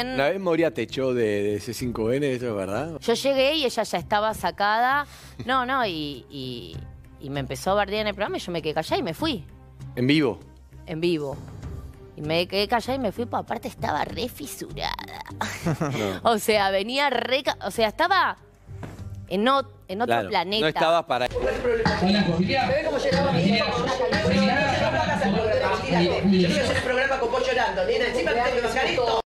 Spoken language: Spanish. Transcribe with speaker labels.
Speaker 1: Una vez Moria te echó de C5N, ¿eso es verdad?
Speaker 2: Yo llegué y ella ya estaba sacada. Y me empezó a bardear en el programa y yo me quedé callada y me fui.
Speaker 1: ¿En vivo?
Speaker 2: En vivo. Y me quedé callada y me fui, porque aparte estaba re fisurada.
Speaker 1: No.
Speaker 2: O sea, venía re... O sea, estaba en otro planeta.
Speaker 1: No estabas para...
Speaker 3: Hola, Cecilia.
Speaker 4: ¿Ves cómo llegaba mi hija con una calidad? Yo quiero hacer el programa con vos llorando, nena. Encima te tengo que bajar esto.